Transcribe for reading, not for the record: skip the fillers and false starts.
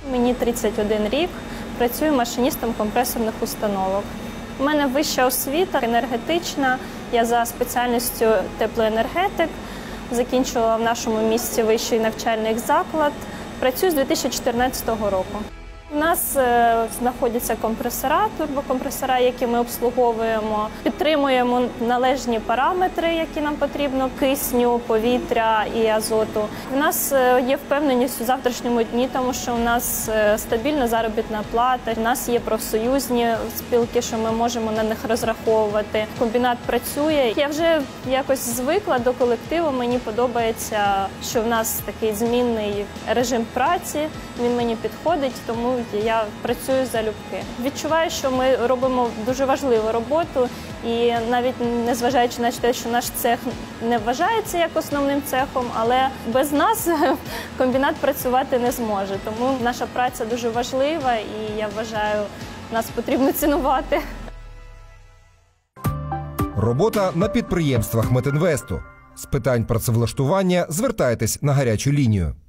Мені 31 рік, працюю машиністом компресорних установок. У мене вища освіта, енергетична, я за спеціальністю теплоенергетик, закінчувала в нашому місті вищий навчальний заклад, працюю з 2014 року. У нас знаходяться компресора, турбокомпресора, які ми обслуговуємо, підтримуємо належні параметри, які нам потрібно, кисню, повітря і азоту. У нас є впевненість у завтрашньому дні, тому що у нас стабільна заробітна плата, у нас є профсоюзні спілки, що ми можемо на них розраховувати. Комбінат працює. Я вже якось звикла до колективу, мені подобається, що в нас такий змінний режим праці, він мені підходить, тому я працюю залюбки. Відчуваю, що ми робимо дуже важливу роботу і навіть незважаючи на те, що наш цех не вважається як основним цехом, але без нас комбінат працювати не зможе. Тому наша праця дуже важлива і я вважаю, нас потрібно цінувати. Робота на підприємствах Метинвесту. З питань працевлаштування звертайтесь на гарячу лінію.